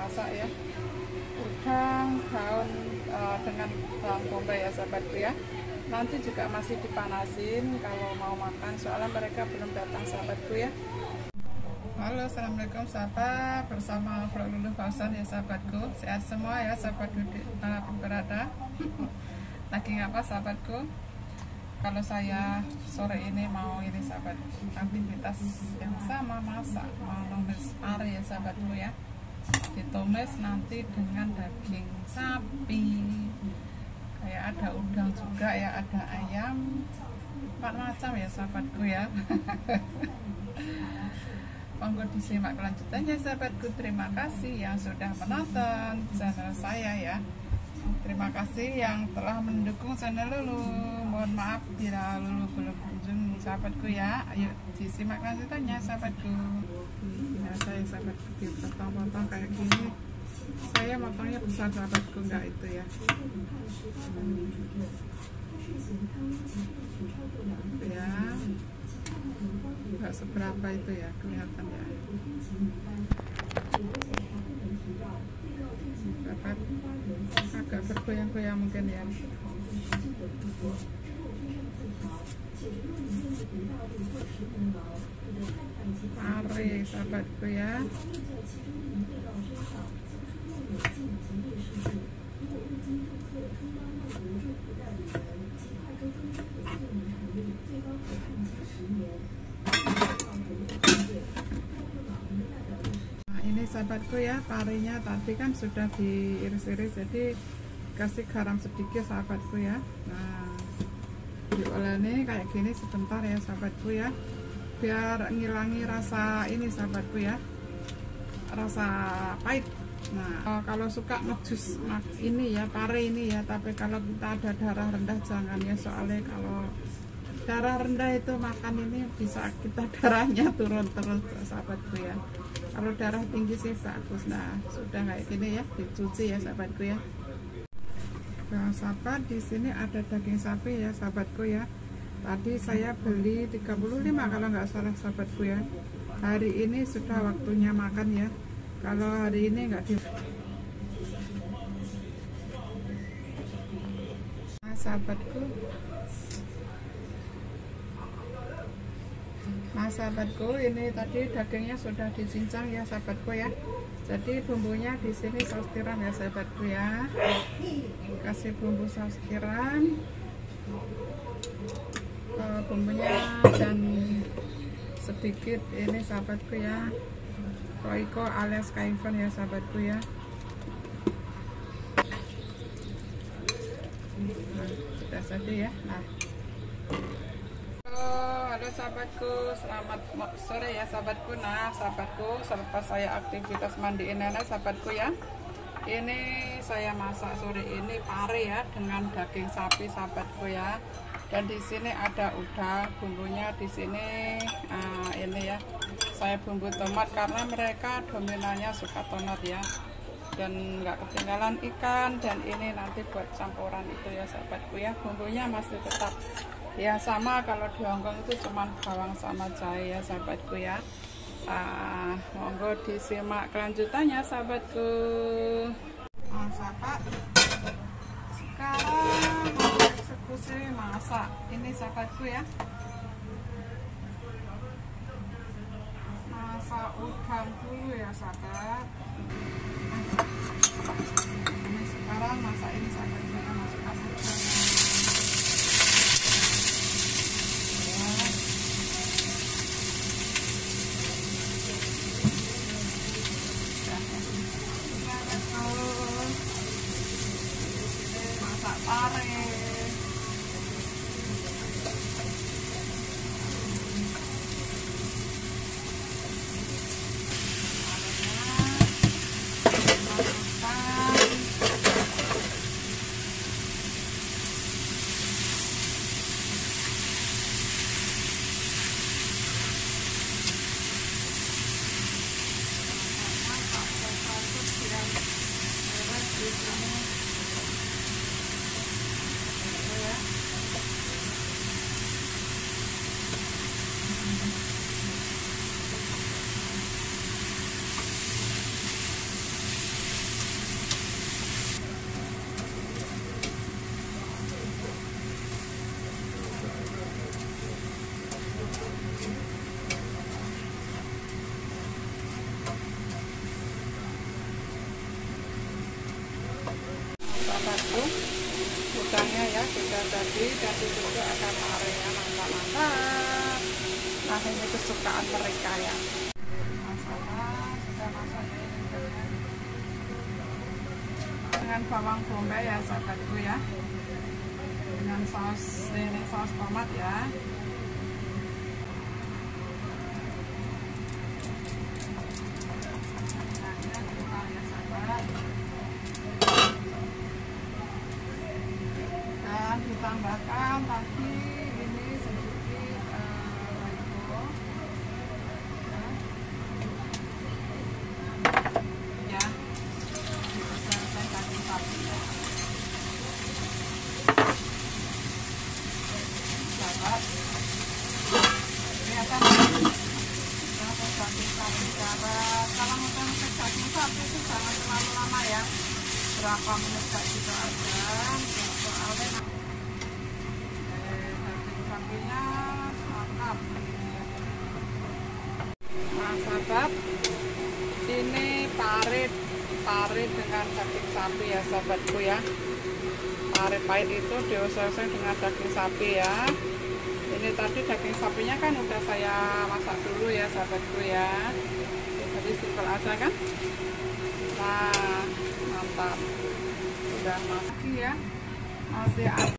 masak ya udang daun dengan bawang bombay ya sahabatku ya. Nanti juga masih dipanasin kalau mau makan, soalnya mereka belum datang sahabatku ya. Halo, assalamualaikum sahabat, bersama vlog Luluh Fauzan ya sahabatku. Sehat semua ya sahabatku berada. Lagi ngapa sahabatku? Kalau saya sore ini mau ini sahabat, aktivitas yang sama, masak, mau numis pare ya sahabatku ya. Ditumis nanti dengan daging sapi, kayak ada udang juga ya, ada ayam, 4 macam ya sahabatku ya. Monggo disimak kelanjutannya sahabatku. Terima kasih yang sudah menonton channel saya ya. Terima kasih yang telah mendukung channel Lulu. Mohon maaf bila Lulu belum kunjung sahabatku ya. Ayo disimak kelanjutannya sahabatku. Biasa ya sahabatku, dipotong-potong kayak gini. Saya motongnya besar sahabatku, enggak itu ya. Ya, enggak seberapa itu ya, kelihatan ya. Dapat agak bergoyang-goyang mungkin ya. Pare sahabatku ya. Nah, ini sahabatku ya, parenya tadi kan sudah diiris-iris, jadi kasih garam sedikit sahabatku ya. Nah, dioleni kayak gini sebentar ya sahabatku ya, biar ngilangi rasa ini sahabatku ya, rasa pahit. Nah, kalau suka ngejus ini ya, pare ini ya, tapi kalau kita ada darah rendah jangan ya, soalnya kalau darah rendah itu makan ini bisa kita darahnya turun terus sahabatku ya. Kalau darah tinggi sih bagus. Nah, sudah kayak gini ya, dicuci ya sahabatku ya. Nah, sahabat, di sini ada daging sapi ya sahabatku ya. Tadi saya beli 35 kalau nggak salah sahabatku ya. Hari ini sudah waktunya makan ya. Kalau hari ini nggak di. Nah, sahabatku. Nah, sahabatku, ini tadi dagingnya sudah dicincang ya sahabatku ya. Jadi bumbunya di sini saus tiram ya sahabatku ya. Kasih bumbu saus tiram, bumbunya, dan sedikit ini sahabatku ya, Royco alias Kaivan ya sahabatku ya. Nah, sudah saja ya. Nah, halo sahabatku, selamat sore ya sahabatku. Nah sahabatku, selepas saya aktivitas mandiin nenek sahabatku ya, ini saya masak sore ini pare ya dengan daging sapi sahabatku ya. Dan di sini ada udang, bumbunya di sini ini ya, saya bumbu tomat karena mereka dominannya suka tomat ya, dan nggak ketinggalan ikan. Dan ini nanti buat campuran itu ya sahabatku ya. Bumbunya masih tetap ya sama, kalau di Hongkong itu cuman bawang sama jahe ya sahabatku ya. Monggo disimak kelanjutannya sahabatku. Nah, sahabat, sekarang mau eksekusi masak ini sahabatku ya. Masak udang dulu ya sahabat. Ini sekarang masak ini sahabatku ya, masukkan udang. Masak pare. cabai dan juga ada pare ya, mantap. Nah ini kesukaan mereka ya. Masalah sudah masak dengan bawang bombay ya sahabatku ya, dengan saus ini saus tomat ya. Dan ditambahkan tadi ini sedikit roiko ya, dibesarkan daging sapi ya. Sahabat, kelihatan daging sapi cara kalau mau ngecek daging sapi itu jangan terlalu lama ya, berapa menit juga aja, soalnya daging sapinya mantap. Nah sahabat, ini pare dengan daging sapi ya sahabatku ya. Pare pahit itu dioseng-oseng dengan daging sapi ya. Ini tadi daging sapinya kan udah saya masak dulu ya sahabatku ya, jadi simpel aja kan. Nah mantap, udah masak ya, masih ada